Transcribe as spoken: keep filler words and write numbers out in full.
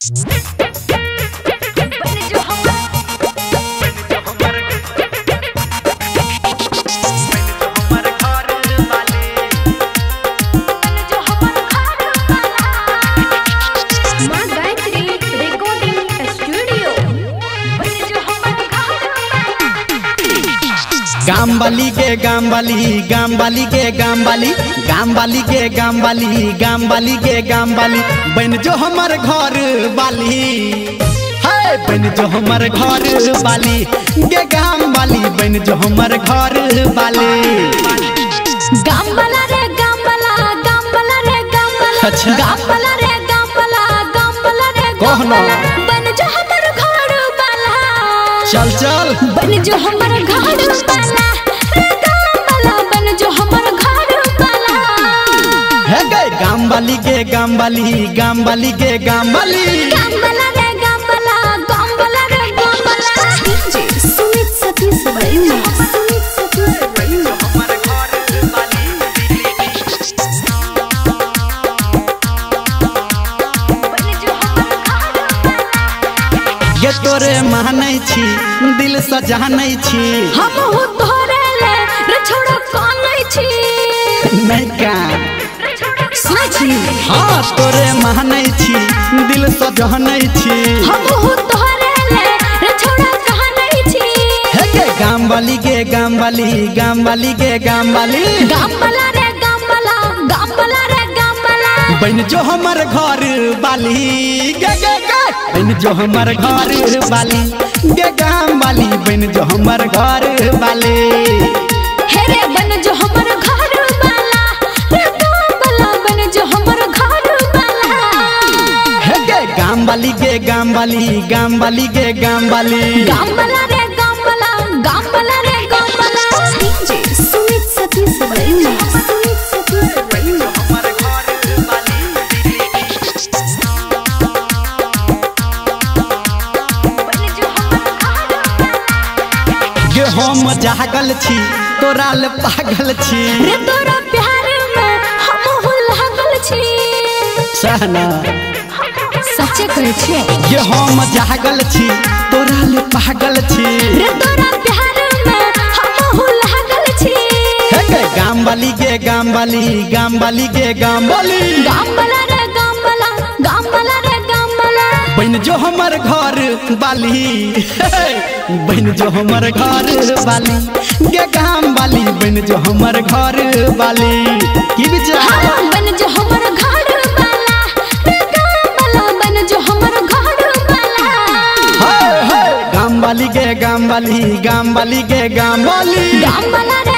गाम वाली के गाम वाली गाम वाली के गाम वाली गाम वाली के गाम वाली गाम वाली के गाम वाली बन जो हमार घर वाली है बन जो हमार घर वाली गे गाम वाली बन जो हमार घर वाली गाम वाला रे गाम वाला गाम वाला रे गाम वाला अच्छा गाम वाला रे गाम वाला गाम वाला रे कौन बन जो हमार घर वाला चल चल बन जो हमार घर वाला रे गाम वाला बन जो हमार घर वाला है गे गाम वाली के गाम वाली गाम वाली के गाम वाली गाम वाला रे गाम वाला गाम वाला रे गाम वाला डीजे सुमित सतीश वर्मा सुमित सतीश वर्मा ये तोरे मानै छी दिल सजानै छी हम हो तोरे ले रे छोड़ो कानै छी नहीं का सुनै छी हाँ तोरे मानै छी दिल सजानै छी हम हो तोरे ले रे छोड़ो कानै छी हे गे गाम वाली के गाम वाली गाम वाली के गाम वाली गाम वाला रे गाम वाला गाम वाला रे गाम वाला बन जो हमार घर वाली गे गे गे बन जो हमार घर वाली गे गाम वाली बन जो हमार घर वाली हे रे बन जो हमार घर वाला रे गाम वाला बन जो हमार घर वाला हे गे गाम वाली के गाम वाली गाम वाली के गाम वाली गाम वाला रे गाम वाला गाम वाला रे गाम वाला डीजे सुमित सतीश वर्मा सुमित सतीश वर्मा गे हम जागल छी तोरा ले पागल छी रे तोरा प्यार में हम हो लागल छी सहना सच्चे कहै छी गे हम जागल छी तोरा ले पागल छी रे तोरा प्यार में हम हो लागल छी हे गे गाम वाली के गाम वाली गाम वाली के गाम वाली गाम वाला रे गाम वाला गाम वाला रे गाम वाला बन जो हमार घर वाली बन जो हमार घर वाली गे गाम वाली बन जो हमार घर वाली की विचार हाँ, बन जो हमार घर वाला रे गाम वाला बन जो हमार घर वाला हाय हाय गाम वाली के गाम वाली गाम वाली के गाम वाली गाम वाला रे